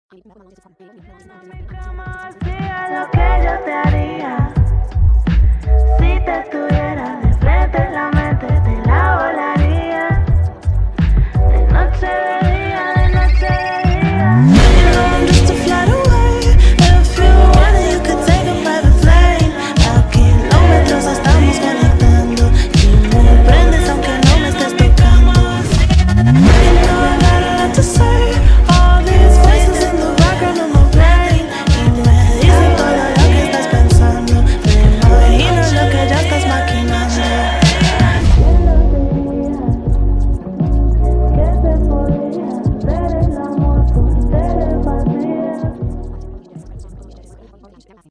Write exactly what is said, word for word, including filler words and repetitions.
¿Cómo hacía lo que yo te haría si te estuviera